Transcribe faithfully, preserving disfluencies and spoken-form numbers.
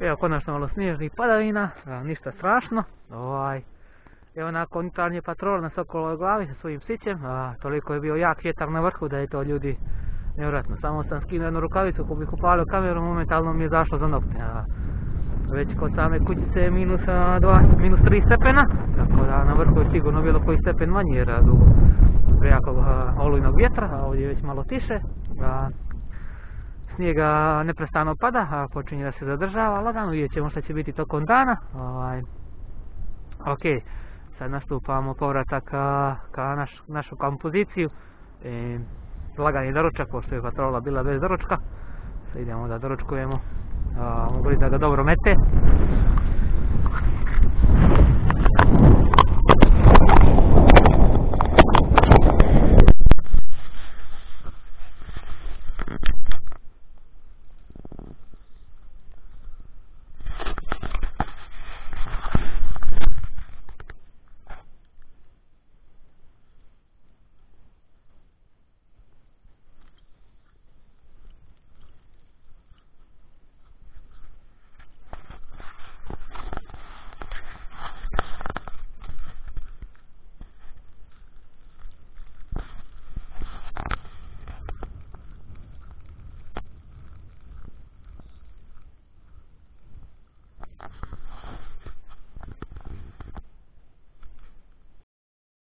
Evo konačno malo snježnih padavina, a, ništa strašno. Ovaj, evo nakon jutarnje patrole na Sokolovoj glavi sa svojim psićem, a, toliko je bio jak vjetar na vrhu da je to ljudi nevjerojatno. Samo sam skinuo jednu rukavicu ko bih upalio kameru, momentalno mi je zašlo za nokte. A, već kod same kućice je minus, dva, minus tri stepena, tako da na vrhu je sigurno bilo koji stepen manje jer dugo jakog olujnog vjetra, a ovdje je već malo tiše. A, snijega neprestano pada, a počinje da se zadržava lagano, vidjet ćemo što će biti tokom dana. Ovaj, ok, sad nastupamo povratak ka, ka naš, našu kompoziciju. E, lagani doručak, pošto je patrola bila bez doručka. Sad idemo da doručkujemo. Mogu li da ga dobro mete.